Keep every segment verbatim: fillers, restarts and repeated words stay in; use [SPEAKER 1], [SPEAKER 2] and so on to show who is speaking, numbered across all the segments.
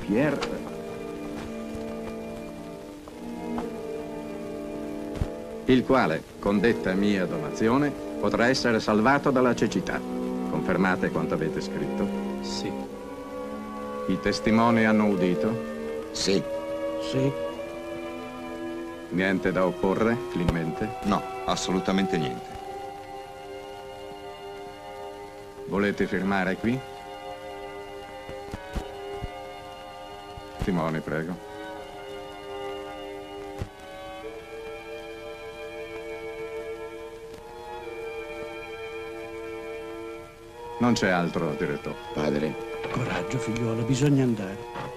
[SPEAKER 1] Pierre. Il quale, con detta mia donazione, potrà essere salvato dalla cecità. Confermate quanto avete scritto?
[SPEAKER 2] Sì.
[SPEAKER 1] I testimoni hanno udito?
[SPEAKER 3] Sì.
[SPEAKER 2] Sì.
[SPEAKER 1] Niente da opporre, Clemente?
[SPEAKER 3] No, assolutamente niente.
[SPEAKER 1] Volete firmare qui? Timoni, prego. Non c'è altro, direttore.
[SPEAKER 3] Padre.
[SPEAKER 2] Coraggio, figliuolo, bisogna andare.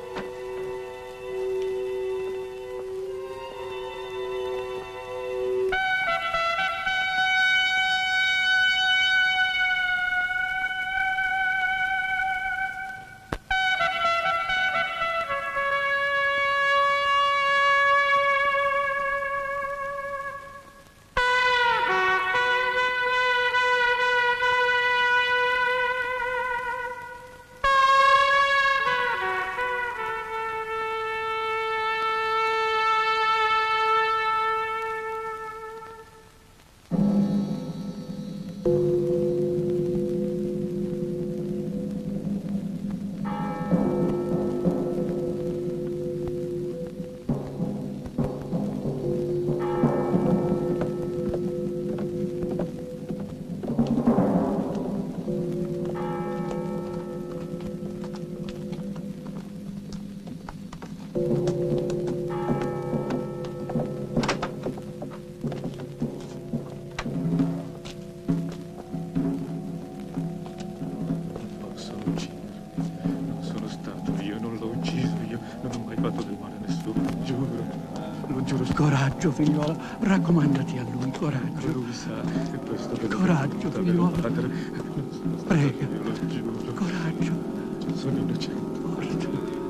[SPEAKER 2] Coraggio, figliuolo, raccomandati a lui, coraggio.
[SPEAKER 4] Lui sa che questo
[SPEAKER 2] coraggio, figliuolo.
[SPEAKER 4] Padre.
[SPEAKER 2] Prega.
[SPEAKER 4] Io lo giuro.
[SPEAKER 2] Coraggio.
[SPEAKER 4] Sono innocente.
[SPEAKER 2] Forza.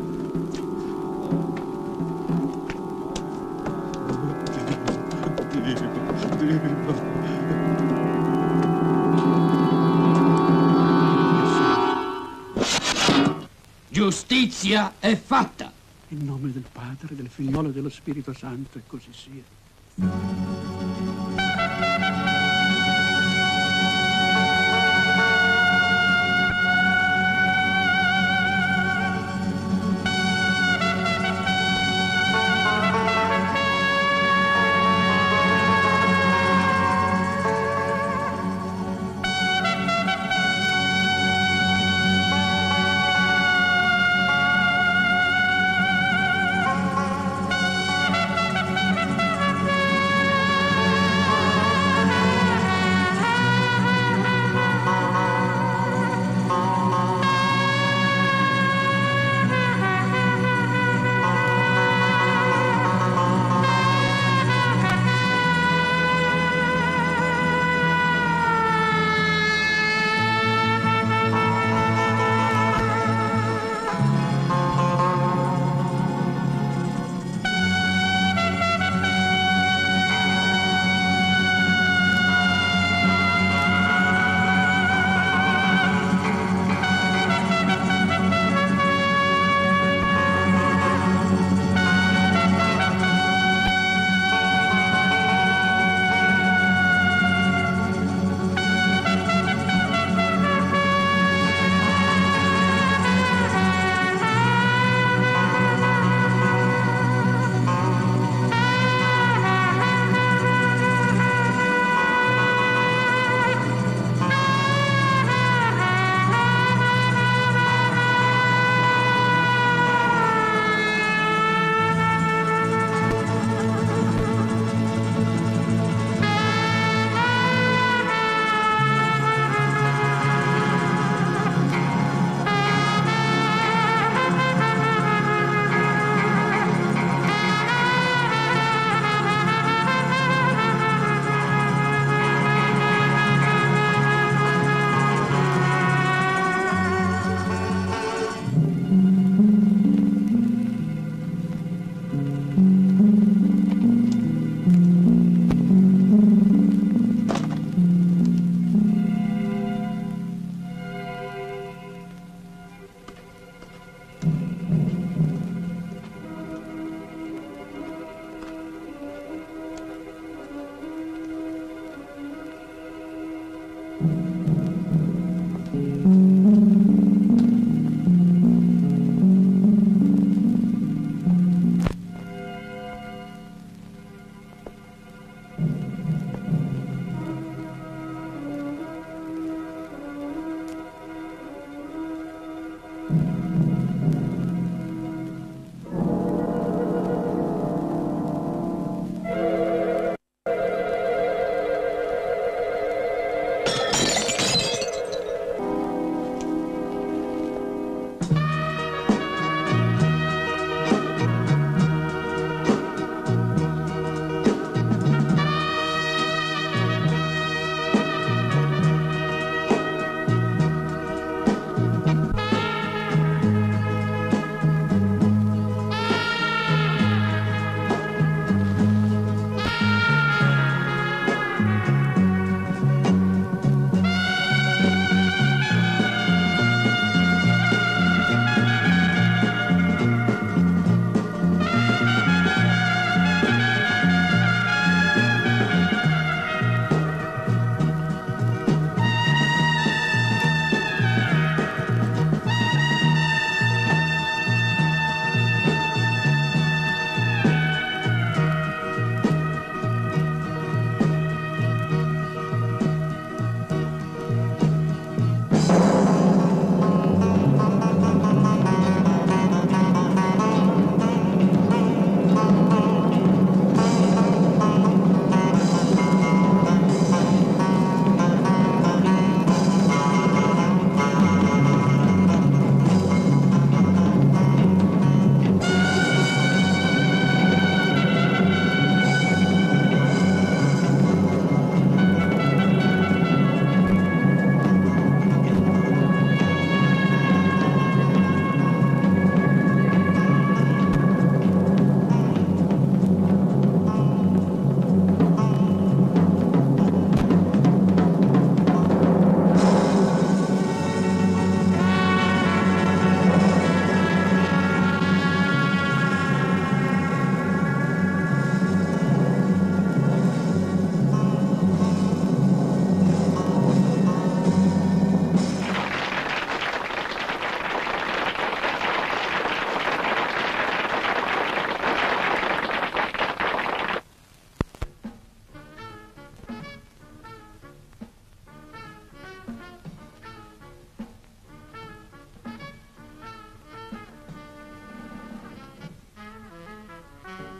[SPEAKER 4] Dio, Dio.
[SPEAKER 5] Giustizia è fatta.
[SPEAKER 2] In nome del Padre, del Figliolo e dello Spirito Santo, e così sia.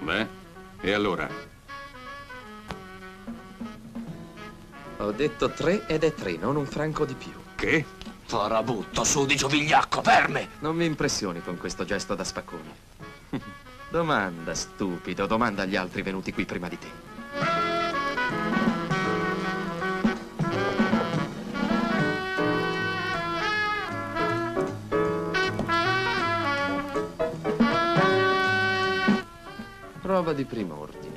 [SPEAKER 6] Beh, e allora?
[SPEAKER 7] Ho detto tre ed è tre, non un franco di più.
[SPEAKER 6] Che?
[SPEAKER 5] Farabutto, sudicio vigliacco, verme!
[SPEAKER 7] Non mi impressioni con questo gesto da spaccone. Domanda, stupido, domanda agli altri venuti qui prima di te. Roba di primo ordine.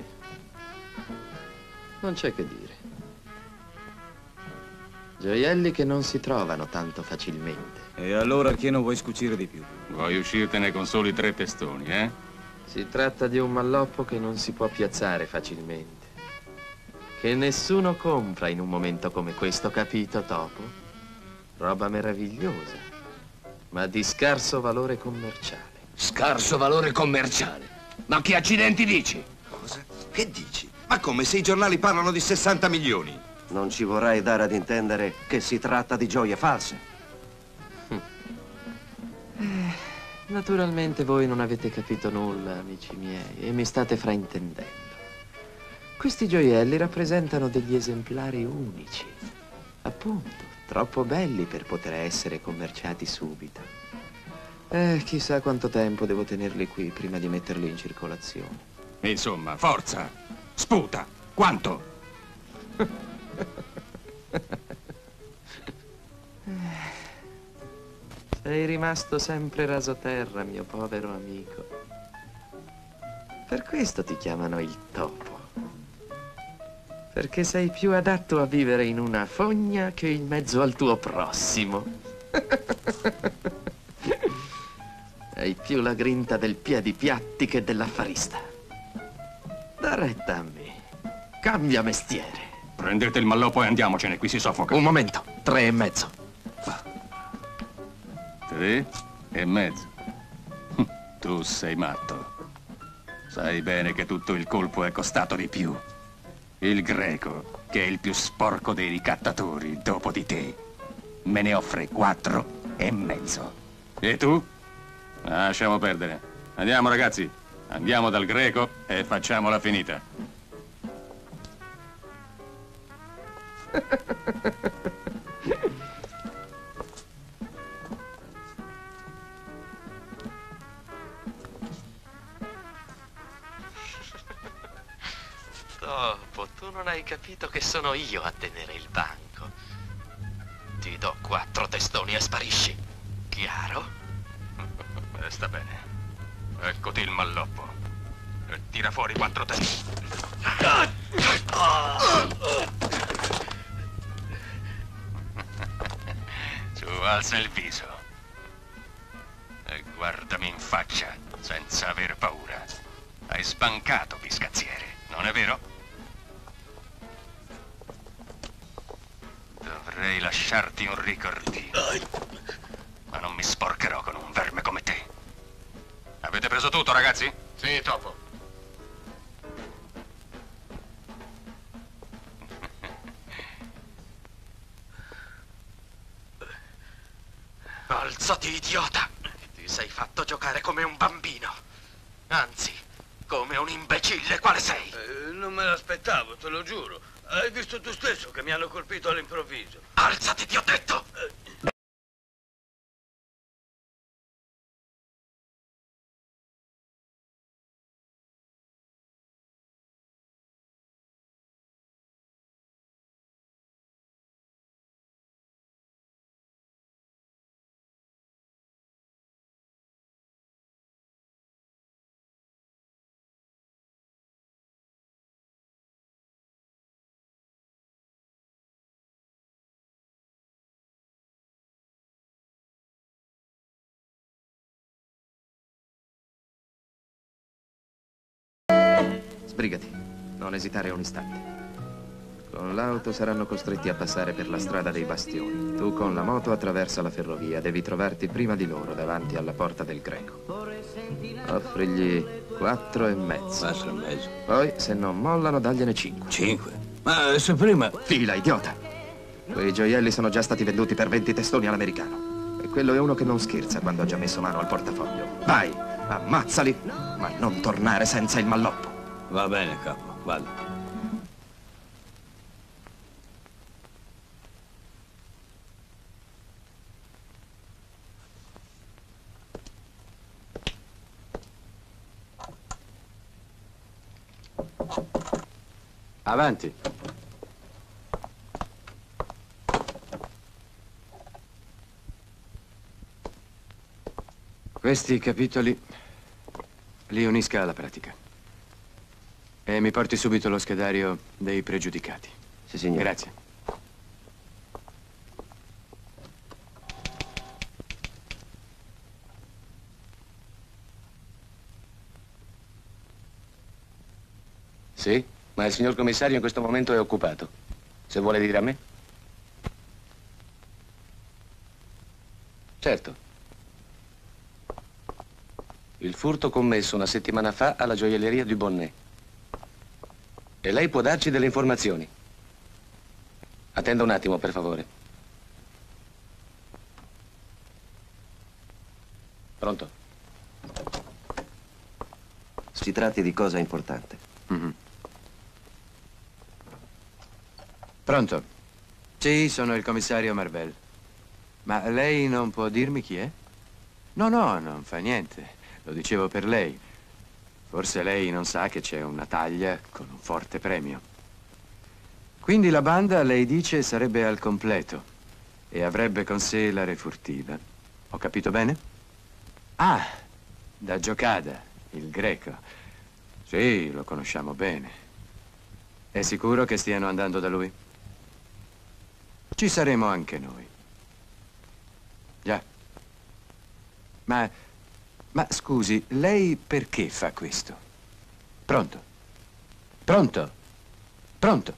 [SPEAKER 7] Non c'è che dire. Gioielli che non si trovano tanto facilmente.
[SPEAKER 8] E allora che non vuoi scucire di più?
[SPEAKER 6] Vuoi uscirtene con soli tre testoni, eh?
[SPEAKER 7] Si tratta di un malloppo che non si può piazzare facilmente. Che nessuno compra in un momento come questo, capito, Topo? Roba meravigliosa, ma di scarso valore commerciale.
[SPEAKER 5] Scarso valore commerciale. Ma che accidenti dici?
[SPEAKER 3] Cosa? Che dici? Ma come se i giornali parlano di sessanta milioni?
[SPEAKER 9] Non ci vorrai dare ad intendere che si tratta di gioie false.
[SPEAKER 7] Eh, naturalmente voi non avete capito nulla, amici miei, e mi state fraintendendo. Questi gioielli rappresentano degli esemplari unici. Appunto, troppo belli per poter essere commerciati subito. Eh, chissà quanto tempo devo tenerli qui prima di metterli in circolazione.
[SPEAKER 6] Insomma, forza! Sputa! Quanto?
[SPEAKER 7] Sei rimasto sempre rasoterra, mio povero amico. Per questo ti chiamano il topo. Perché sei più adatto a vivere in una fogna che in mezzo al tuo prossimo. Hai più la grinta del piedipiatti che dell'affarista. Da retta a me. Cambia mestiere.
[SPEAKER 6] Prendete il malloppo e andiamocene, qui si soffoca.
[SPEAKER 7] Un momento, tre e mezzo.
[SPEAKER 6] Tre e mezzo. Tu sei matto. Sai bene che tutto il colpo è costato di più. Il greco, che è il più sporco dei ricattatori dopo di te, me ne offre quattro e mezzo. E tu? Lasciamo perdere. Andiamo, ragazzi. Andiamo dal greco e facciamola finita.
[SPEAKER 7] Topo, tu non hai capito che sono io a tenere il banco. Ti do quattro testoni e sparisci. Chiaro?
[SPEAKER 6] Eh, sta bene. Eccoti il malloppo. E tira fuori quattro testoni. Su, alza il viso. E guardami in faccia, senza aver paura. Hai sbancato, biscazziere, non è vero? Dovrei lasciarti un ricordino. Ma non mi sporcherò con un verme come te. Avete preso tutto, ragazzi? Sì, Topo.
[SPEAKER 7] Alzati, idiota! Ti sei fatto giocare come un bambino. Anzi, come un imbecille, quale sei?
[SPEAKER 10] Eh, non me l'aspettavo, te lo giuro. Hai visto tu stesso che mi hanno colpito all'improvviso.
[SPEAKER 7] Alzati, ti ho detto!
[SPEAKER 10] Eh.
[SPEAKER 7] Sbrigati, non esitare un istante. Con l'auto saranno costretti a passare per la strada dei bastioni. Tu con la moto attraversa la ferrovia. Devi trovarti prima di loro, davanti alla porta del greco. Offrigli quattro e mezzo.
[SPEAKER 5] Quattro e mezzo.
[SPEAKER 7] Poi, se non mollano, dagliene cinque.
[SPEAKER 5] Cinque? Ma se prima...
[SPEAKER 7] Fila, idiota! Quei gioielli sono già stati venduti per venti testoni all'americano. E quello è uno che non scherza quando ha già messo mano al portafoglio. Vai!
[SPEAKER 9] Ammazzali, ma non tornare senza il malloppo.
[SPEAKER 8] Va bene, capo, vado.
[SPEAKER 1] Avanti. Questi capitoli li unisca alla pratica. E mi porti subito lo schedario dei pregiudicati.
[SPEAKER 9] Sì, signore.
[SPEAKER 1] Grazie.
[SPEAKER 5] Sì, ma il signor commissario in questo momento è occupato. Se vuole dire a me? Certo. Il furto commesso una settimana fa alla gioielleria du Bonnet. E lei può darci delle informazioni. Attenda un attimo, per favore. Pronto?
[SPEAKER 9] Si tratti di cosa importante.
[SPEAKER 1] Mm-hmm. Pronto? Sì, sono il commissario Marvel. Ma lei non può dirmi chi è? No, no, non fa niente. Lo dicevo per lei. Forse lei non sa che c'è una taglia con un forte premio. Quindi la banda, lei dice, sarebbe al completo e avrebbe con sé la refurtiva. Ho capito bene? Ah, da Giocada, il greco. Sì, lo conosciamo bene. È sicuro che stiano andando da lui? Ci saremo anche noi. Già. Ma... Ma scusi, lei perché fa questo? Pronto? Pronto? Pronto?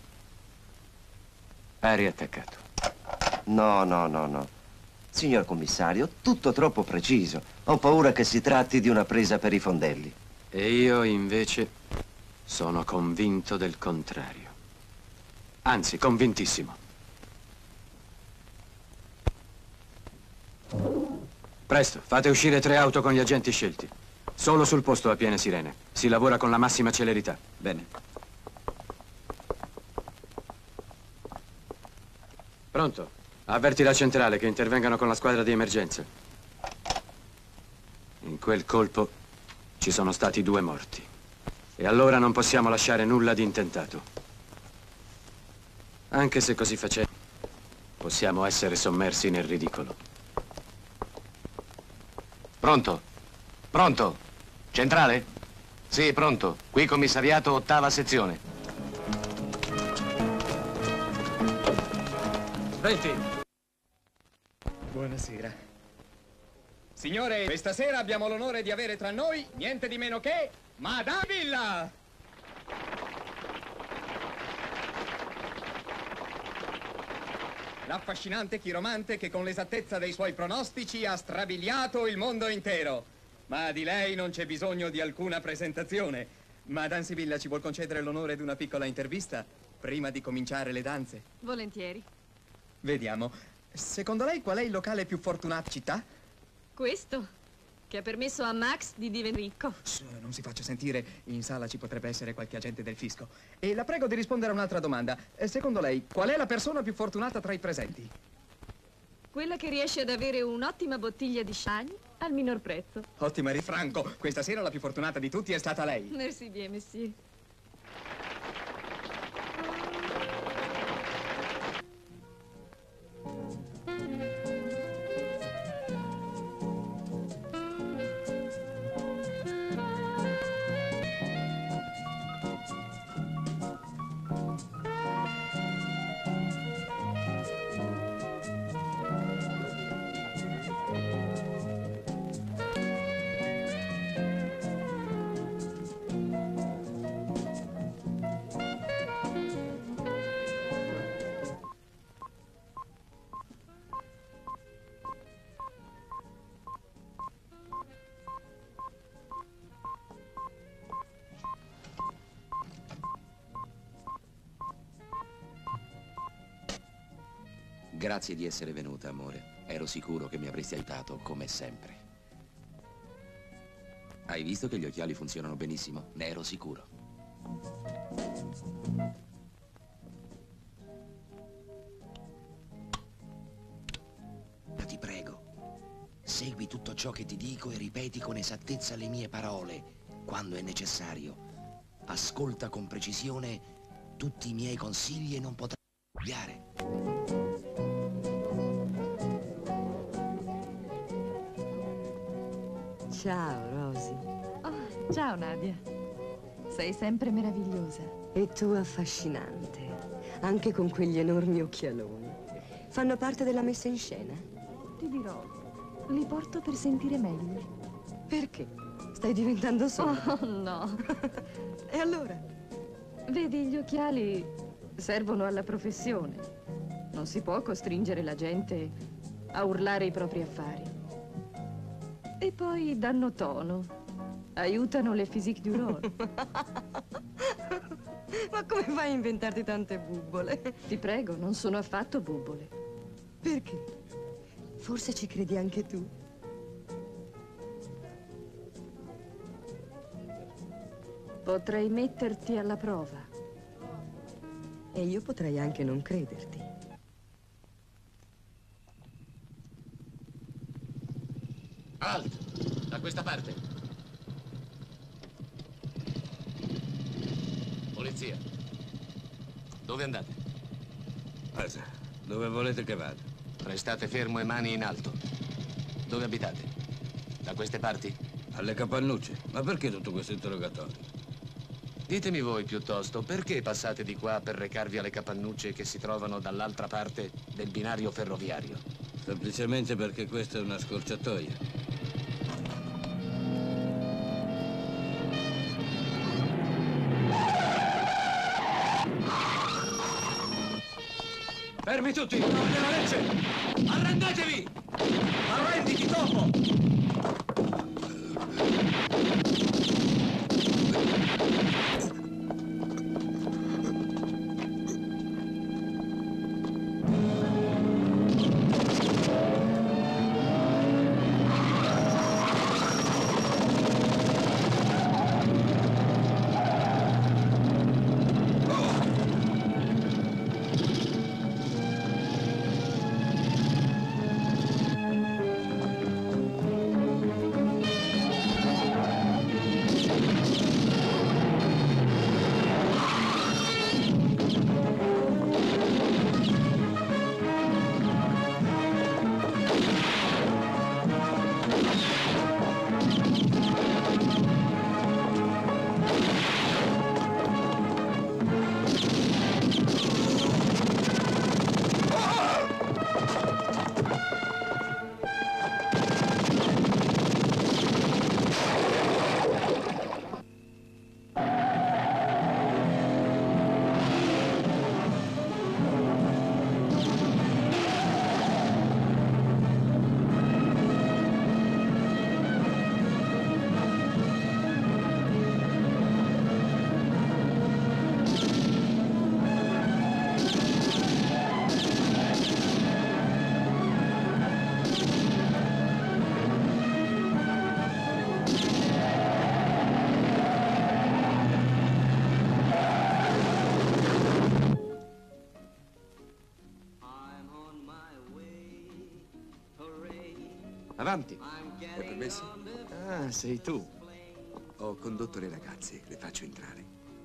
[SPEAKER 1] Ha riattaccato.
[SPEAKER 9] No, no, no, no. Signor commissario, tutto troppo preciso. Ho paura che si tratti di una presa per i fondelli.
[SPEAKER 1] E io, invece, sono convinto del contrario. Anzi, convintissimo. Presto, fate uscire tre auto con gli agenti scelti. Solo sul posto a piene sirene. Si lavora con la massima celerità.
[SPEAKER 8] Bene.
[SPEAKER 1] Pronto? Avverti la centrale che intervengano con la squadra di emergenza. In quel colpo ci sono stati due morti. E allora non possiamo lasciare nulla di intentato. Anche se così facendo, possiamo essere sommersi nel ridicolo.
[SPEAKER 5] Pronto? Pronto? Centrale? Sì, pronto. Qui commissariato, ottava sezione.
[SPEAKER 1] Venti.
[SPEAKER 11] Buonasera. Signore, questa sera abbiamo l'onore di avere tra noi niente di meno che Madame Villa! L'affascinante chiromante che con l'esattezza dei suoi pronostici ha strabiliato il mondo intero. Ma di lei non c'è bisogno di alcuna presentazione. Madame Sibilla ci vuol concedere l'onore di una piccola intervista prima di cominciare le danze.
[SPEAKER 12] Volentieri.
[SPEAKER 11] Vediamo. Secondo lei qual è il locale più fortunato città?
[SPEAKER 12] Questo, che ha permesso a Max di diventare ricco.
[SPEAKER 11] Shh, non si faccia sentire, in sala ci potrebbe essere qualche agente del fisco. E la prego di rispondere a un'altra domanda. Secondo lei, qual è la persona più fortunata tra i presenti?
[SPEAKER 12] Quella che riesce ad avere un'ottima bottiglia di champagne al minor prezzo.
[SPEAKER 11] Ottima Franco, questa sera la più fortunata di tutti è stata lei.
[SPEAKER 12] Merci bien, monsieur.
[SPEAKER 13] Grazie di essere venuta, amore. Ero sicuro che mi avresti aiutato, come sempre. Hai visto che gli occhiali funzionano benissimo? Ne ero sicuro. Ma ti prego, segui tutto ciò che ti dico e ripeti con esattezza le mie parole quando è necessario. Ascolta con precisione tutti i miei consigli e non potrai sbagliare.
[SPEAKER 14] Ciao, Rosy.
[SPEAKER 12] Oh, ciao, Nadia. Sei sempre meravigliosa.
[SPEAKER 14] E tu affascinante, anche con quegli enormi occhialoni. Fanno parte della messa in scena?
[SPEAKER 12] Ti dirò, li porto per sentire meglio.
[SPEAKER 14] Perché? Stai diventando sorda?
[SPEAKER 12] Oh, no.
[SPEAKER 14] E allora?
[SPEAKER 12] Vedi, gli occhiali servono alla professione. Non si può costringere la gente a urlare i propri affari. E poi danno tono. Aiutano le physique du rôle.
[SPEAKER 14] Ma come fai a inventarti tante bubbole?
[SPEAKER 12] Ti prego, non sono affatto bubbole.
[SPEAKER 14] Perché? Forse ci credi anche tu?
[SPEAKER 12] Potrei metterti alla prova.
[SPEAKER 14] E io potrei anche non crederti.
[SPEAKER 5] Alt! Da questa parte. Polizia. Dove andate?
[SPEAKER 8] Cosa? Dove volete che vada?
[SPEAKER 5] Restate fermo e mani in alto. Dove abitate? Da queste parti?
[SPEAKER 8] Alle Capannucce. Ma perché tutto questo interrogatorio?
[SPEAKER 5] Ditemi voi piuttosto, perché passate di qua per recarvi alle Capannucce che si trovano dall'altra parte del binario ferroviario?
[SPEAKER 8] Semplicemente perché questa è una scorciatoia.
[SPEAKER 5] Fermi tutti! Nome della legge! Arrendetevi! Arrenditi, topo! Avanti.
[SPEAKER 15] È permesso?
[SPEAKER 5] Ah, sei tu.
[SPEAKER 15] Ho condotto le ragazze, le faccio entrare.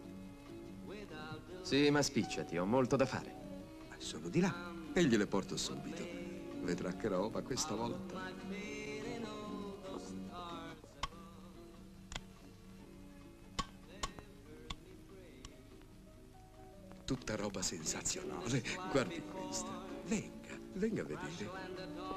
[SPEAKER 7] Sì, ma spicciati, ho molto da fare.
[SPEAKER 15] Sono di là e gliele porto subito. Vedrà che roba questa volta. Tutta roba sensazionale. Guardi questa. Venga, venga a vedere.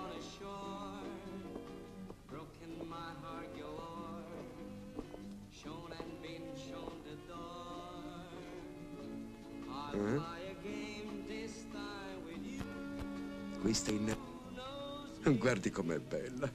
[SPEAKER 15] Eh? Questa in... Guardi com'è bella.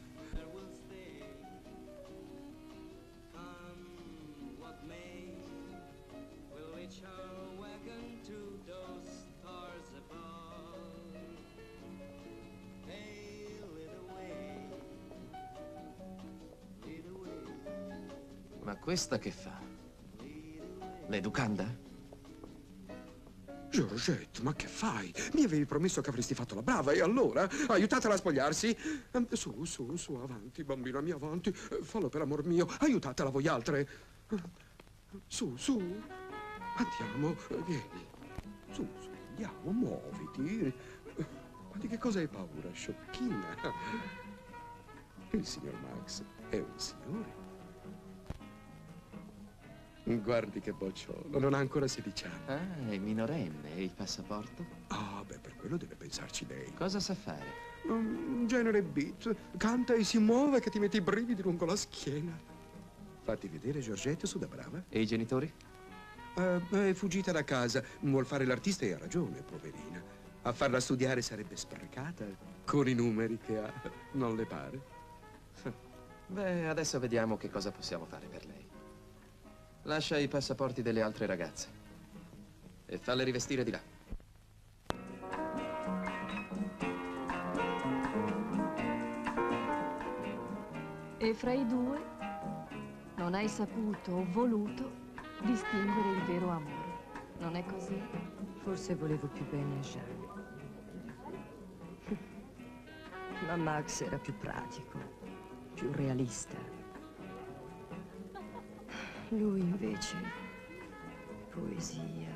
[SPEAKER 7] Questa che fa? L'educanda?
[SPEAKER 15] Georgette, ma che fai? Mi avevi promesso che avresti fatto la brava, e allora? Aiutatela a spogliarsi? Ehm, Su, su, su, avanti, bambina mia, avanti. Eh, Fallo per amor mio, aiutatela voi altre. Eh, Su, su, andiamo, eh, vieni. Su, su, andiamo, muoviti. Eh, Ma di che cosa hai paura, sciocchina? Il signor Max è un signore. Guardi che bocciolo, non ha ancora sedici anni.
[SPEAKER 7] Ah, è minorenne. E il passaporto?
[SPEAKER 15] Ah, beh, per quello deve pensarci lei.
[SPEAKER 7] Cosa sa fare?
[SPEAKER 15] Un genere beat. Canta e si muove che ti metti i brividi lungo la schiena. Fatti vedere, Georgette, su da brava.
[SPEAKER 7] E i genitori?
[SPEAKER 15] Eh, è fuggita da casa. Vuol fare l'artista e ha ragione, poverina. A farla studiare sarebbe sprecata con i numeri che ha. Non le pare?
[SPEAKER 7] Beh, adesso vediamo che cosa possiamo fare per lei. Lascia i passaporti delle altre ragazze e falle rivestire di là.
[SPEAKER 12] E fra i due non hai saputo o voluto distinguere il vero amore. Non è così?
[SPEAKER 14] Forse volevo più bene a Jean. Ma Max era più pratico, più realista. Lui invece, poesia,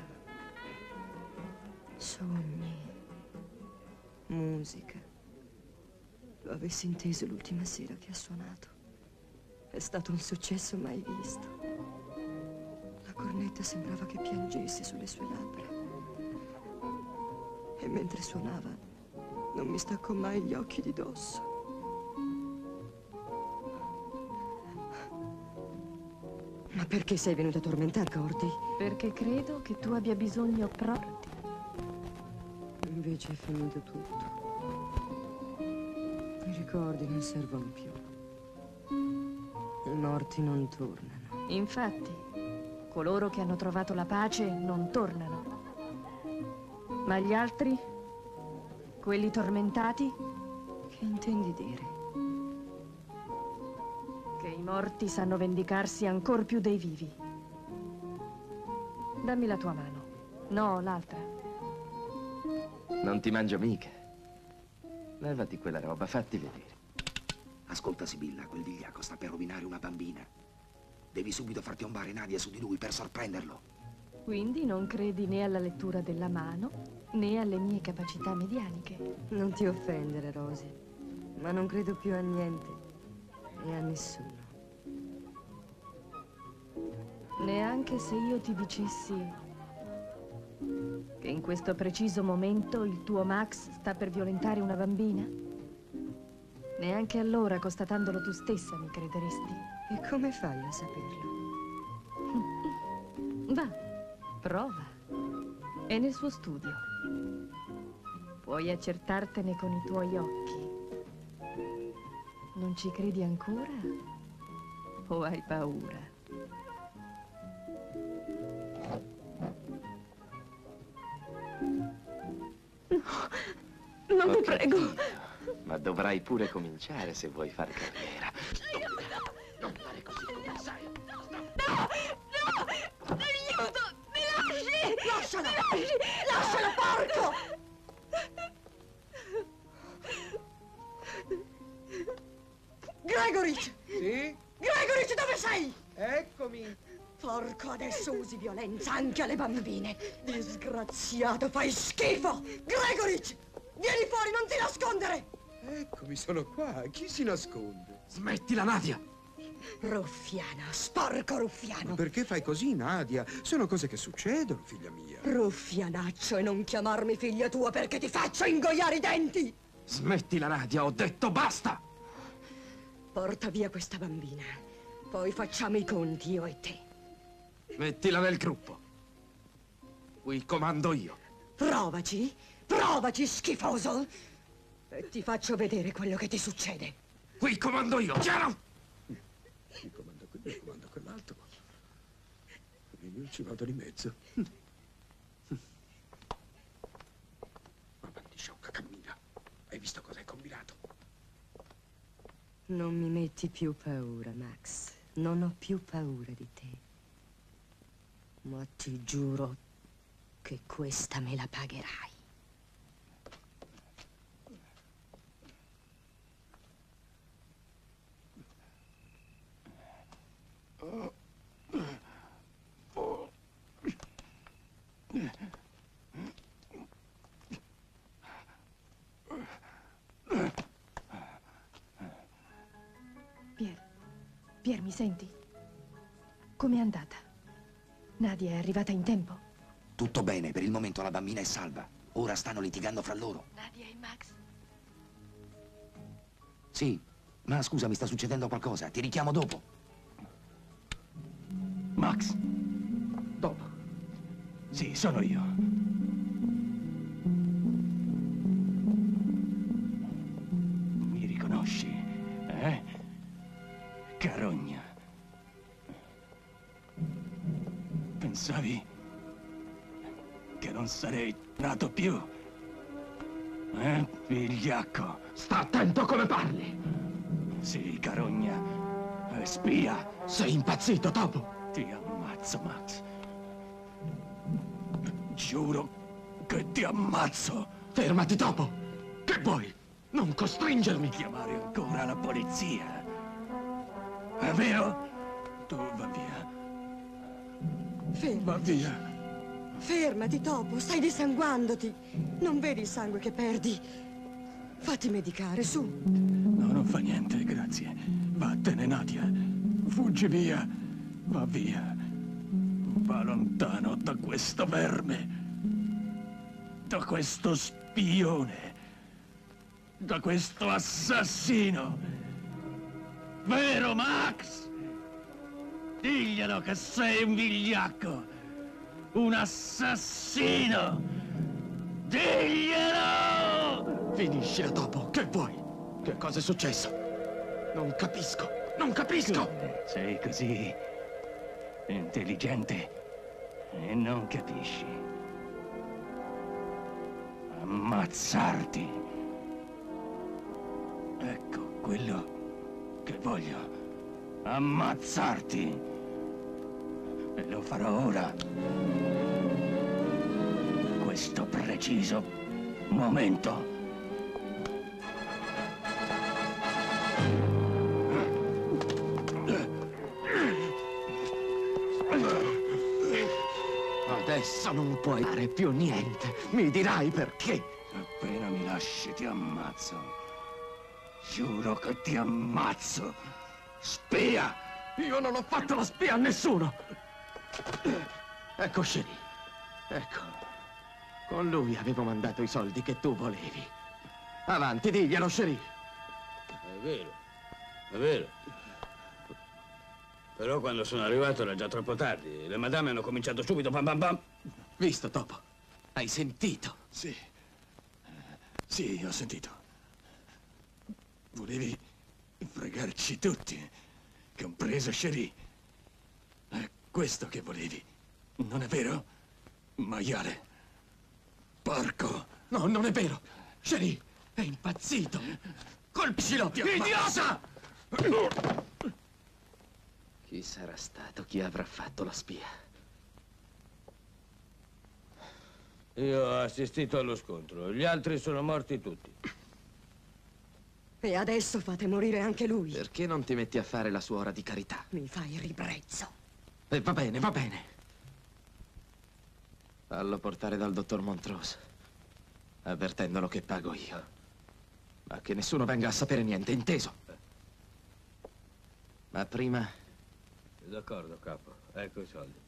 [SPEAKER 14] sogni, musica. Lo avessi inteso l'ultima sera che ha suonato. È stato un successo mai visto. La cornetta sembrava che piangesse sulle sue labbra. E mentre suonava, non mi staccò mai gli occhi di dosso. Ma perché sei venuta a tormentare, Cordy?
[SPEAKER 12] Perché credo che tu abbia bisogno proprio.
[SPEAKER 14] Invece è finito tutto. I ricordi non servono più. I morti non tornano.
[SPEAKER 12] Infatti, coloro che hanno trovato la pace non tornano. Ma gli altri? Quelli tormentati?
[SPEAKER 14] Che intendi dire?
[SPEAKER 12] Che i morti sanno vendicarsi ancor più dei vivi. Dammi la tua mano. No, l'altra.
[SPEAKER 7] Non ti mangio mica. Levati quella roba, fatti vedere.
[SPEAKER 13] Ascolta, Sibilla, quel vigliacco sta per rovinare una bambina. Devi subito far piombare Nadia su di lui per sorprenderlo.
[SPEAKER 12] Quindi non credi né alla lettura della mano, né alle mie capacità medianiche.
[SPEAKER 14] Non ti offendere, Rosy, ma non credo più a niente e a nessuno.
[SPEAKER 12] Neanche se io ti dicessi che in questo preciso momento il tuo Max sta per violentare una bambina? Neanche allora, constatandolo tu stessa, mi crederesti.
[SPEAKER 14] E come fai a saperlo?
[SPEAKER 12] Va, prova. È nel suo studio. Puoi accertartene con i tuoi occhi. Non ci credi ancora? O hai paura?
[SPEAKER 14] Non
[SPEAKER 7] Ho
[SPEAKER 14] ti prego.
[SPEAKER 7] capito, ma dovrai pure cominciare se vuoi fare carriera. Non fare così, commissario.
[SPEAKER 14] No! No! Aiuto! Mi lasci! Lascialo! Mi lasci! Lascialo, porco! Gregorich!
[SPEAKER 16] Sì?
[SPEAKER 14] Gregorich, dove sei?
[SPEAKER 16] Eccomi.
[SPEAKER 14] Porco, adesso usi violenza anche alle bambine. Disgraziato, fai schifo! Gregorich! Vieni fuori, non ti nascondere!
[SPEAKER 15] Eccomi, sono qua. Chi si nasconde?
[SPEAKER 2] Smettila, Nadia!
[SPEAKER 14] Ruffiana, sporco ruffiano!
[SPEAKER 15] Ma perché fai così, Nadia? Sono cose che succedono, figlia mia.
[SPEAKER 14] Ruffianaccio, e non chiamarmi figlia tua perché ti faccio ingoiare i denti!
[SPEAKER 2] Smettila, Nadia, ho detto basta!
[SPEAKER 14] Porta via questa bambina. Poi facciamo i conti, io e te.
[SPEAKER 2] Mettila nel gruppo. Qui comando io.
[SPEAKER 14] Provaci, provaci, schifoso! E ti faccio vedere quello che ti succede.
[SPEAKER 2] Qui comando io, chiaro?
[SPEAKER 15] Io comando quello, io comando quell'altro. Io ci vado di mezzo. Avanti, sciocca, cammina. Hai visto cosa hai combinato?
[SPEAKER 14] Non mi metti più paura, Max. Non ho più paura di te. Ma ti giuro che questa me la pagherai.
[SPEAKER 12] Pier, Pier, mi senti? Com'è andata? Nadia è arrivata in tempo?
[SPEAKER 13] Tutto bene, per il momento la bambina è salva. Ora stanno litigando fra loro.
[SPEAKER 12] Nadia e Max?
[SPEAKER 13] Sì, ma scusa, mi sta succedendo qualcosa. Ti richiamo dopo.
[SPEAKER 6] Max.
[SPEAKER 2] Dopo.
[SPEAKER 6] Sì, sono io. Mi riconosci, eh? Carogna. Pensavi che non sarei nato più? Eh, vigliacco?
[SPEAKER 2] Sta attento come parli!
[SPEAKER 6] Sì, carogna. Eh, spia!
[SPEAKER 2] Sei impazzito, Topo!
[SPEAKER 6] Ti ammazzo, Max. Giuro che ti ammazzo!
[SPEAKER 2] Fermati, Topo! Che vuoi? Non costringermi!
[SPEAKER 6] Chiamare ancora la polizia! È vero? Tu va via.
[SPEAKER 14] Fermati.
[SPEAKER 6] Va via.
[SPEAKER 14] Fermati, Topo, stai dissanguandoti. Non vedi il sangue che perdi? Fatti medicare, su.
[SPEAKER 6] No, non fa niente, grazie. Vattene, Nadia. Fuggi via. Va via. Va lontano da questo verme. Da questo spione. Da questo assassino. Vero, Max? Diglielo che sei un vigliacco. Un assassino! Diglielo!
[SPEAKER 2] Finiscila, Topo, che vuoi? Che cosa è successo? Non capisco, non capisco!
[SPEAKER 6] Sei così intelligente e non capisci. Ammazzarti. Ecco quello che voglio. Ammazzarti. E lo farò ora. Questo preciso momento.
[SPEAKER 2] Adesso non puoi fare più niente. Mi dirai perché.
[SPEAKER 6] Appena mi lasci ti ammazzo. Giuro che ti ammazzo. Spia!
[SPEAKER 2] Io non ho fatto la spia a nessuno. Ecco, Sherry. Ecco. Con lui avevo mandato i soldi che tu volevi. Avanti, diglielo, Sherry.
[SPEAKER 8] È vero, è vero. Però quando sono arrivato era già troppo tardi. Le madame hanno cominciato subito pam pam pam.
[SPEAKER 2] Visto, Topo? Hai sentito?
[SPEAKER 6] Sì. Sì, ho sentito. Volevi fregarci tutti, compreso Sherry. È questo che volevi, non è vero? Maiale. Porco.
[SPEAKER 2] No, non è vero. Sherry è impazzito. Colpicelo, idiota!
[SPEAKER 7] Chi sarà stato? Chi avrà fatto la spia?
[SPEAKER 8] Io ho assistito allo scontro, gli altri sono morti tutti.
[SPEAKER 14] E adesso fate morire anche lui.
[SPEAKER 7] Perché non ti metti a fare la suora di carità?
[SPEAKER 14] Mi fai ribrezzo.
[SPEAKER 2] E va bene, va bene.
[SPEAKER 7] Fallo portare dal dottor Montrose, avvertendolo che pago io. Ma che nessuno venga a sapere niente, inteso? Ma prima...
[SPEAKER 8] D'accordo, capo. Ecco i soldi.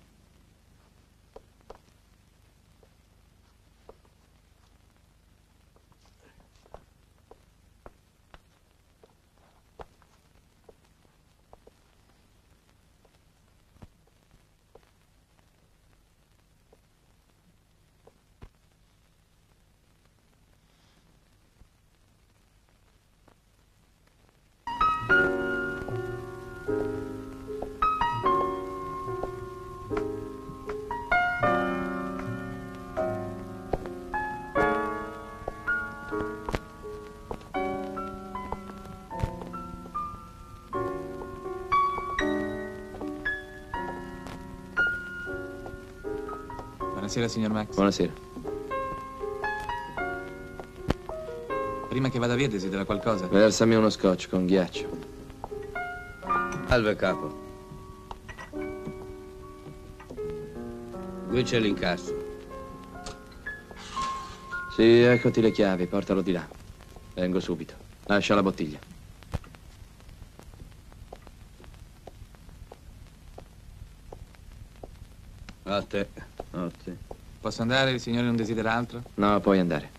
[SPEAKER 16] Buonasera, signor Max.
[SPEAKER 7] Buonasera.
[SPEAKER 16] Prima che vada via desidera qualcosa?
[SPEAKER 7] Versami uno scotch con ghiaccio.
[SPEAKER 8] Salve, capo. Qui c'è l'incasso.
[SPEAKER 7] Sì, eccoti le chiavi, portalo di là. Vengo subito. Lascia la bottiglia.
[SPEAKER 8] A te.
[SPEAKER 7] A te.
[SPEAKER 16] Posso andare? Il signore non desidera altro?
[SPEAKER 7] No, puoi andare.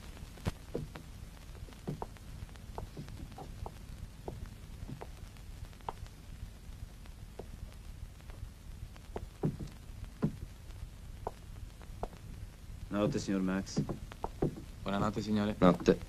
[SPEAKER 16] Notte, signor Max. Buonanotte, signore.
[SPEAKER 7] Notte.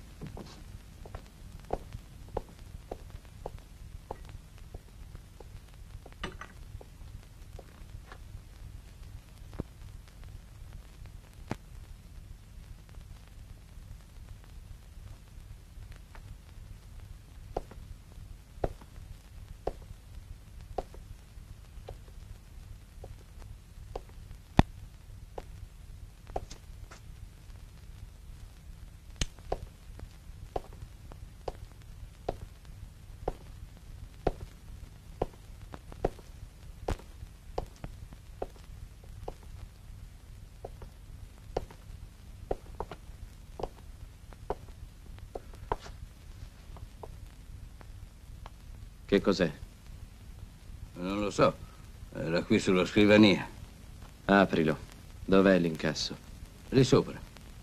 [SPEAKER 7] Che cos'è?
[SPEAKER 8] Non lo so. Era qui sulla scrivania.
[SPEAKER 7] Aprilo. Dov'è l'incasso?
[SPEAKER 8] Lì sopra.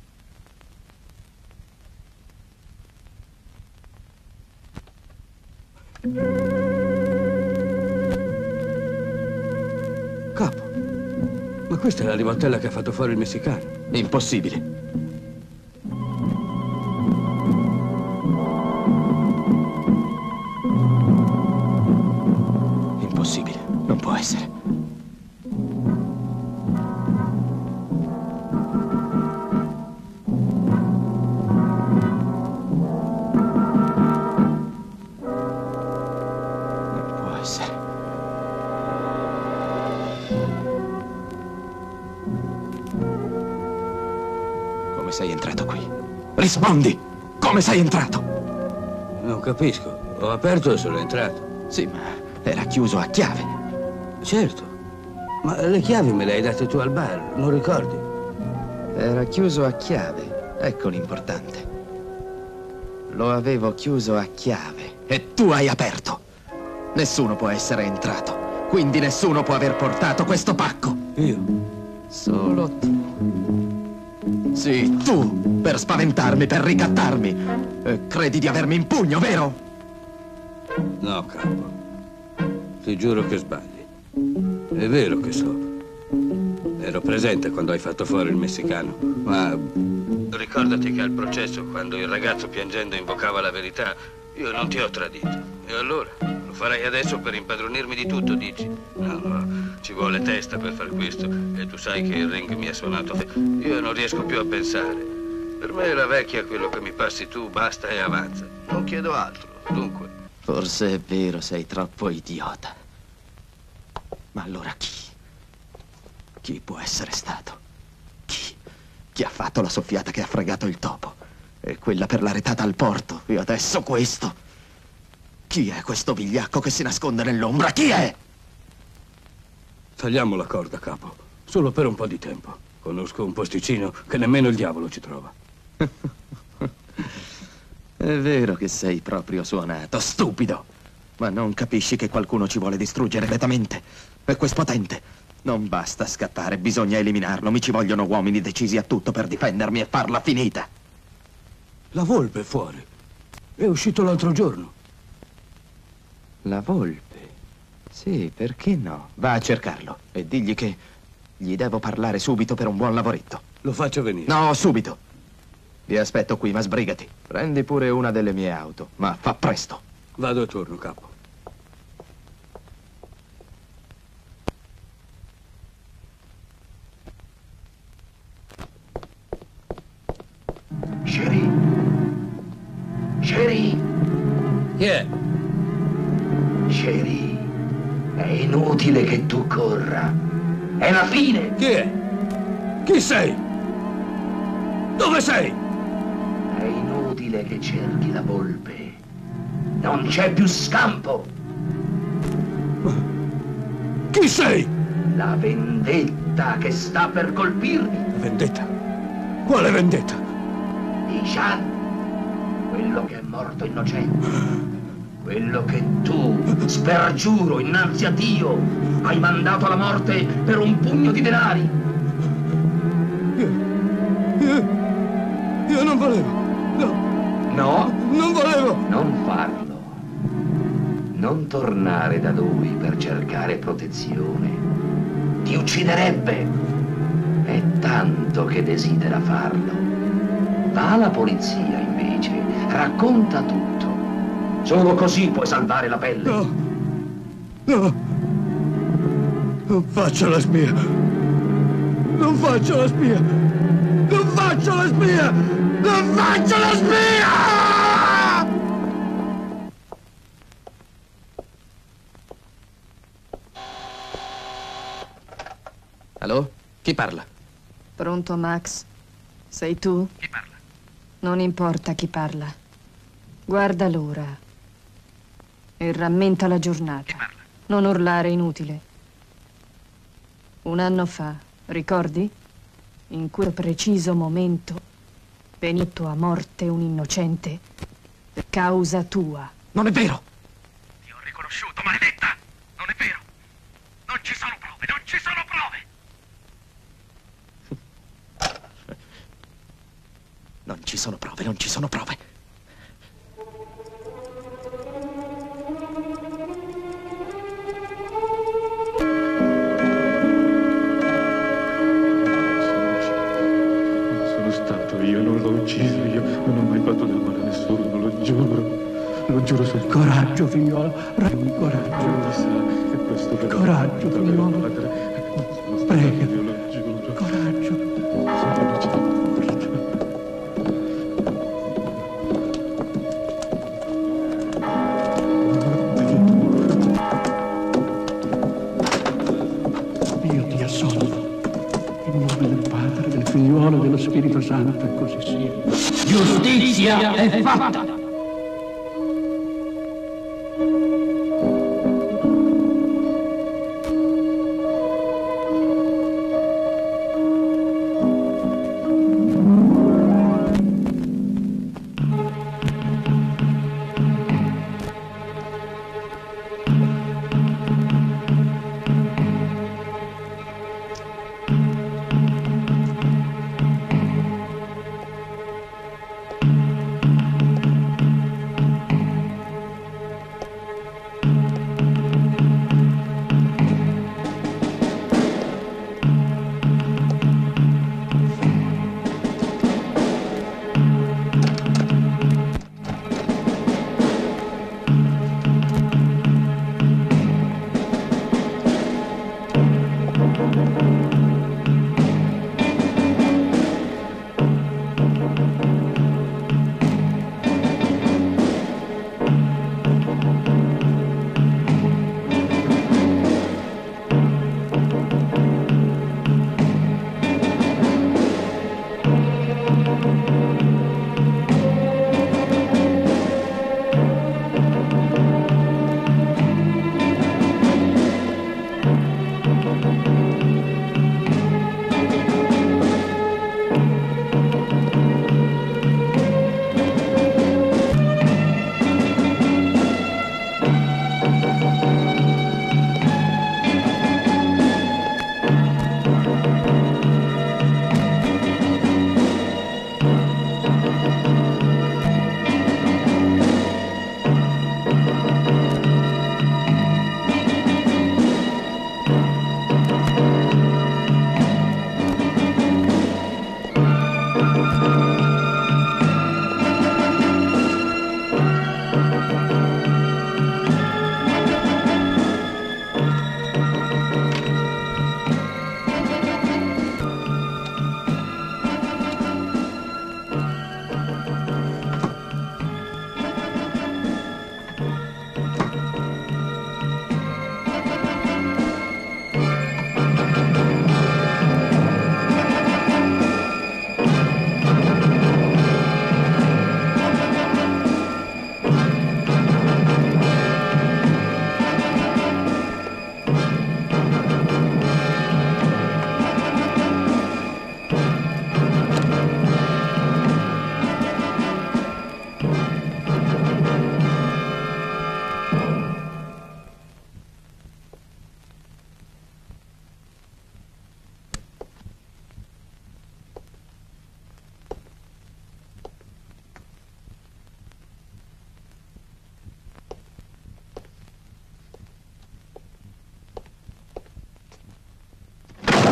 [SPEAKER 8] Capo, ma questa è la rivoltella che ha fatto fuori il messicano.
[SPEAKER 2] Impossibile. Impossibile. Non può essere. Non può essere. Come sei entrato qui? Rispondi! Come sei entrato?
[SPEAKER 8] Non capisco. Ho aperto e sono entrato.
[SPEAKER 2] Sì, ma era chiuso a chiave.
[SPEAKER 8] Certo. Ma le chiavi me le hai date tu al bar, non ricordi?
[SPEAKER 7] Era chiuso a chiave. Ecco l'importante. Lo avevo chiuso a chiave.
[SPEAKER 2] E tu hai aperto. Nessuno può essere entrato. Quindi nessuno può aver portato questo pacco.
[SPEAKER 8] Io?
[SPEAKER 7] Solo tu.
[SPEAKER 2] Sì, tu. Per spaventarmi, per ricattarmi. E credi di avermi in pugno, vero?
[SPEAKER 8] No, capo. Ti giuro che sbagli. È vero che so. Ero presente quando hai fatto fuori il messicano, ma... Ricordati che al processo, quando il ragazzo piangendo invocava la verità, io non ti ho tradito. E allora? Lo farai adesso per impadronirmi di tutto, dici? No, no, ci vuole testa per far questo. E tu sai che il ring mi ha suonato. Io non riesco più a pensare. Per me la vecchia, quello che mi passi tu, basta e avanza. Non chiedo altro, dunque.
[SPEAKER 2] Forse è vero, sei troppo idiota. Ma allora chi? Chi può essere stato? Chi? Chi ha fatto la soffiata che ha fregato il topo? E quella per la retata al porto? E adesso questo? Chi è questo vigliacco che si nasconde nell'ombra? Chi è?
[SPEAKER 8] Tagliamo la corda, capo. Solo per un po' di tempo. Conosco un posticino che nemmeno il diavolo ci trova.
[SPEAKER 2] È vero che sei proprio suonato, stupido. Ma non capisci che qualcuno ci vuole distruggere completamente? E quest'potente. Non basta scappare, bisogna eliminarlo. Mi ci vogliono uomini decisi a tutto per difendermi e farla finita.
[SPEAKER 8] La volpe è fuori. È uscito l'altro giorno.
[SPEAKER 7] La volpe? Sì, perché no?
[SPEAKER 2] Va a cercarlo e digli che gli devo parlare subito per un buon lavoretto.
[SPEAKER 8] Lo faccio venire.
[SPEAKER 2] No, subito. Vi aspetto qui, ma sbrigati.
[SPEAKER 7] Prendi pure una delle mie auto.
[SPEAKER 2] Ma fa presto.
[SPEAKER 8] Vado e torno, capo.
[SPEAKER 13] Sherry? Sherry?
[SPEAKER 8] Chi è?
[SPEAKER 13] Sherry, è inutile che tu corra. È la fine.
[SPEAKER 8] Chi è? Chi sei? Dove sei?
[SPEAKER 13] È inutile che cerchi la volpe. Non c'è più scampo.
[SPEAKER 8] Chi sei?
[SPEAKER 13] La vendetta che sta per colpirmi.
[SPEAKER 8] Vendetta? Quale vendetta?
[SPEAKER 13] Di Jean, quello che è morto innocente. Quello che tu, spergiuro innanzi a Dio, hai mandato alla morte per un pugno di denari.
[SPEAKER 8] Io, io, io non volevo. No.
[SPEAKER 13] No?
[SPEAKER 8] Non volevo.
[SPEAKER 13] Non farlo. Non tornare da lui per cercare protezione. Ti ucciderebbe. È tanto che desidera farlo. Va alla polizia, invece. Racconta tutto. Solo così puoi salvare la pelle.
[SPEAKER 8] No. No. Non faccio la spia. Non faccio la spia. Non faccio la spia. Non faccio la spia!
[SPEAKER 7] Allo? Chi parla?
[SPEAKER 12] Pronto, Max? Sei tu?
[SPEAKER 7] Chi parla?
[SPEAKER 12] Non importa chi parla. Guarda l'ora. E rammenta la giornata. Non urlare, inutile. Un anno fa, ricordi? In quel preciso momento, venuto a morte un innocente per causa tua.
[SPEAKER 7] Non è vero!
[SPEAKER 10] Ti ho riconosciuto, maledetta! Non è vero! Non ci sono prove, non ci sono prove!
[SPEAKER 2] Non ci sono prove, non ci sono prove.
[SPEAKER 4] Io non l'ho ucciso, io non ho mai fatto del male a nessuno, lo giuro. Lo giuro sul coraggio, figliolo. Rammi, coraggio. Mi sa che questo per coraggio, figliolo. Prega. Io lo giuro. Coraggio. Io ti assolvo. In nome del Padre, del Figliolo e dello Spirito Santo, e così sia.
[SPEAKER 13] Giustizia è fatta!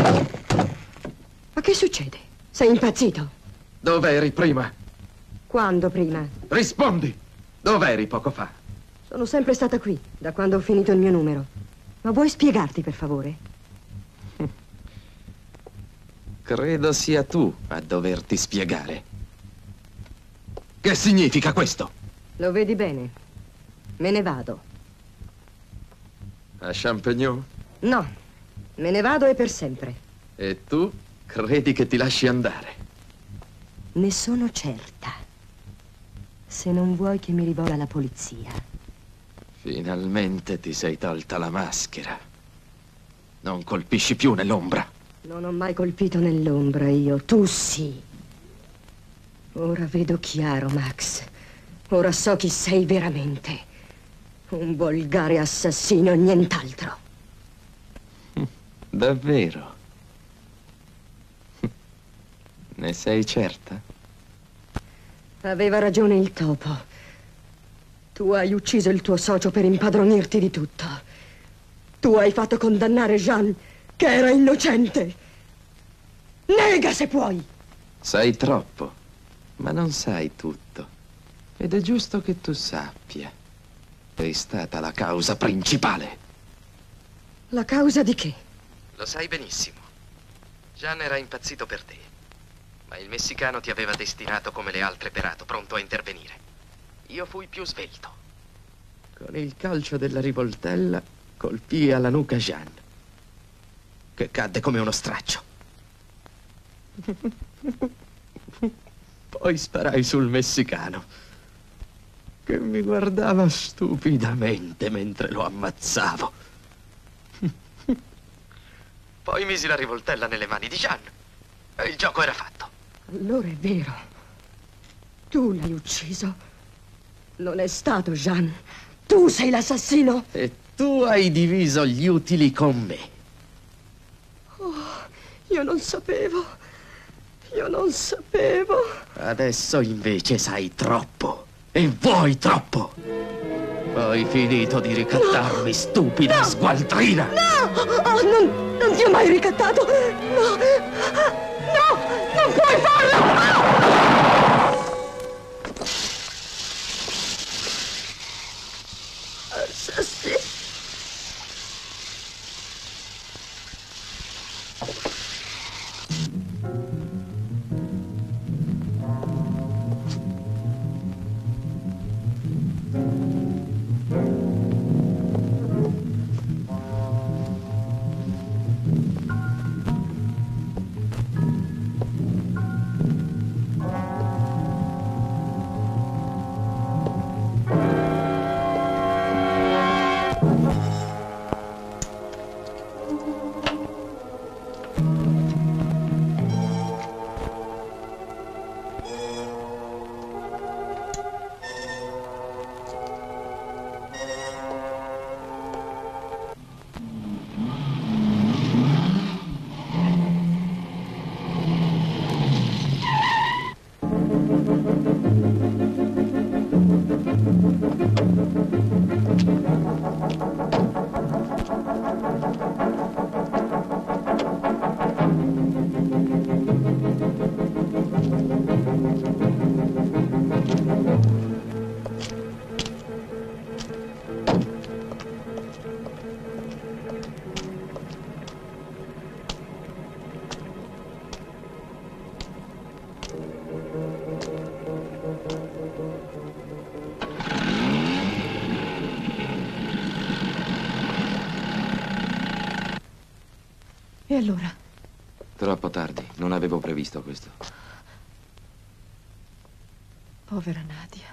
[SPEAKER 14] Ma che succede? Sei impazzito?
[SPEAKER 2] Dove eri prima?
[SPEAKER 14] Quando prima?
[SPEAKER 2] Rispondi! Dove eri poco fa?
[SPEAKER 14] Sono sempre stata qui, da quando ho finito il mio numero. Ma vuoi spiegarti, per favore?
[SPEAKER 2] Credo sia tu a doverti spiegare. Che significa questo?
[SPEAKER 14] Lo vedi bene. Me ne vado.
[SPEAKER 2] A Champignon?
[SPEAKER 14] No, me ne vado e per sempre.
[SPEAKER 2] E tu credi che ti lasci andare?
[SPEAKER 14] Ne sono certa. Se non vuoi che mi rivola la polizia.
[SPEAKER 2] Finalmente ti sei tolta la maschera. Non colpisci più nell'ombra.
[SPEAKER 14] Non ho mai colpito nell'ombra io, tu sì. Ora vedo chiaro, Max. Ora so chi sei veramente. Un volgare assassino, nient'altro.
[SPEAKER 2] Davvero? Ne sei certa?
[SPEAKER 14] Aveva ragione il topo. Tu hai ucciso il tuo socio per impadronirti di tutto. Tu hai fatto condannare Jean, che era innocente. Nega se puoi.
[SPEAKER 2] Sai troppo, ma non sai tutto. Ed è giusto che tu sappia. Sei stata la causa principale.
[SPEAKER 14] La causa di che?
[SPEAKER 7] Lo sai benissimo. Jean era impazzito per te. Ma il messicano ti aveva destinato come le altre perato, pronto a intervenire. Io fui più svelto.
[SPEAKER 2] Con il calcio della rivoltella colpii alla nuca Jean, che cadde come uno straccio. Poi sparai sul messicano, che mi guardava stupidamente mentre lo ammazzavo.
[SPEAKER 7] Poi misi la rivoltella nelle mani di Jean e il gioco era fatto.
[SPEAKER 14] Allora è vero. Tu l'hai ucciso. Non è stato Jean. Tu sei l'assassino.
[SPEAKER 2] E tu hai diviso gli utili con me.
[SPEAKER 14] Oh, io non sapevo. Io non sapevo.
[SPEAKER 2] Adesso invece sai troppo. E vuoi troppo. Hai finito di ricattarmi, no, stupida, no, sgualtrina.
[SPEAKER 14] No! Oh, non, non ti ho mai ricattato. No! No! Non puoi farlo! No! Assassino. E allora?
[SPEAKER 1] Troppo tardi, non avevo previsto questo.
[SPEAKER 14] Povera Nadia.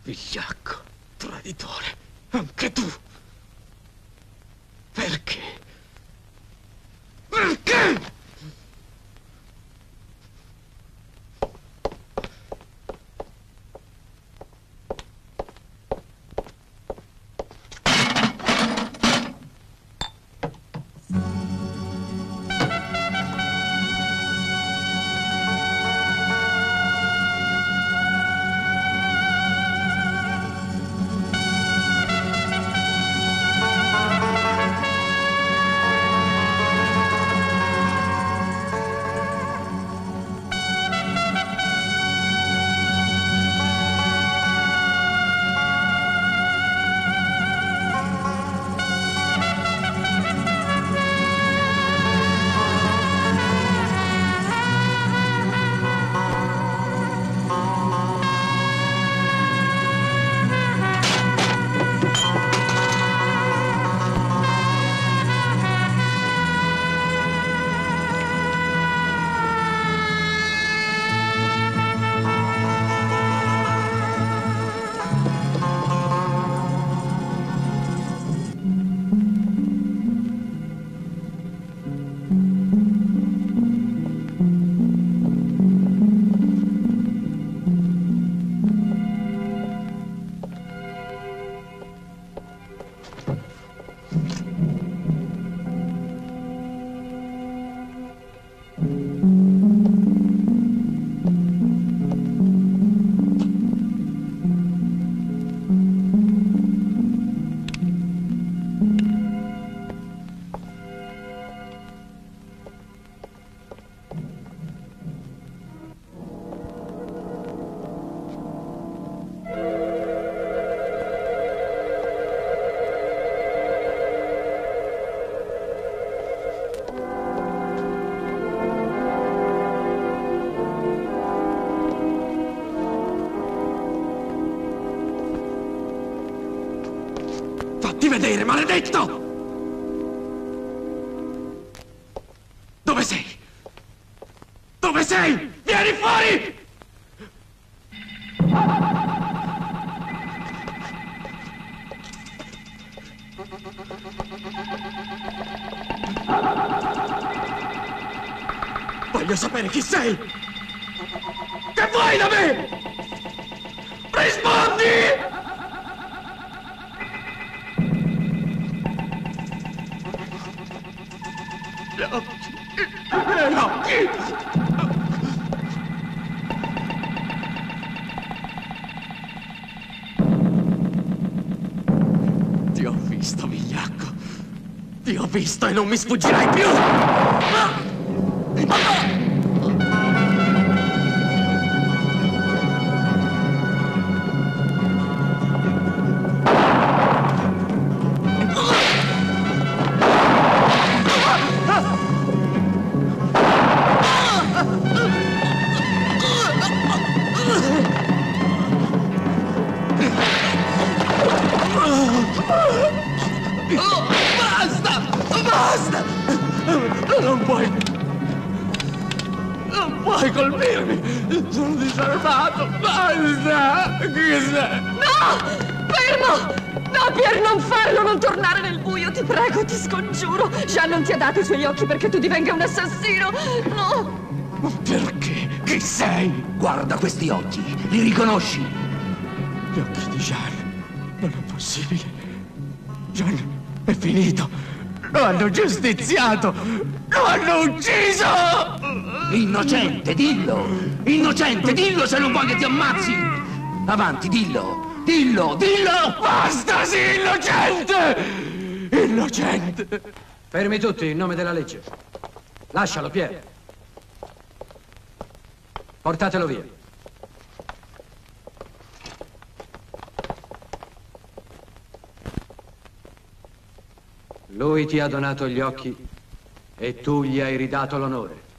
[SPEAKER 2] Vigliacco, traditore, anche tu. Perché? Perché? Fatti vedere, maledetto! Dove sei? Dove sei? Vieni fuori! Voglio sapere chi sei! Che vuoi da me? Rispondi! Gli occhi! Gli occhi! Ti ho visto, vigliacco! Ti ho visto e non mi sfuggirai più! Basta! Basta! Non puoi... Non puoi colpirmi! Sono disarmato! Basta! Chi sei?
[SPEAKER 12] No! Fermo! No, Pier, non farlo! Non tornare nel buio, ti prego, ti scongiuro! Jean non ti ha dato i suoi occhi perché tu divenga un assassino! No!
[SPEAKER 2] Ma perché? Chi sei?
[SPEAKER 13] Guarda questi occhi, li riconosci?
[SPEAKER 2] Gli occhi di Jean. Non è possibile. Jean è finito. Lo hanno giustiziato. Lo hanno ucciso!
[SPEAKER 13] Innocente, dillo! Innocente, dillo se non vuoi che ti ammazzi! Avanti, dillo! Dillo, dillo!
[SPEAKER 2] Basta, sì, innocente! Innocente!
[SPEAKER 17] Fermi tutti, in nome della legge. Lascialo, Pier. Portatelo via. Lui ti ha donato gli occhi e tu gli hai ridato l'onore.